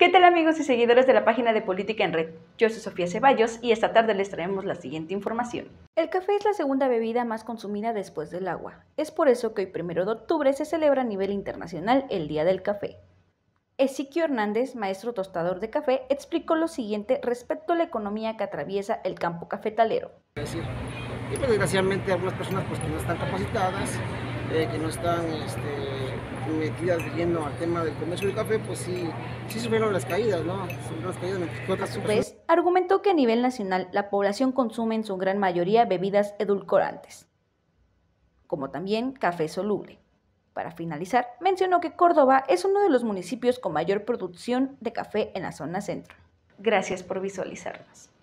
¿Qué tal amigos y seguidores de la página de Política en Red? Yo soy Sofía Ceballos y esta tarde les traemos la siguiente información. El café es la segunda bebida más consumida después del agua. Es por eso que hoy 1 de octubre se celebra a nivel internacional el Día del Café. Ezequiel Hernández, maestro tostador de café, explicó lo siguiente respecto a la economía que atraviesa el campo cafetalero. Y pues desgraciadamente algunas personas pues que no están capacitadas, que no están metidas de lleno al tema del comercio del café, pues sí sufrieron las caídas, ¿no? Sufrieron las caídas. A su vez, argumentó que a nivel nacional la población consume en su gran mayoría bebidas edulcorantes, como también café soluble. Para finalizar, mencionó que Córdoba es uno de los municipios con mayor producción de café en la zona centro. Gracias por visualizarnos.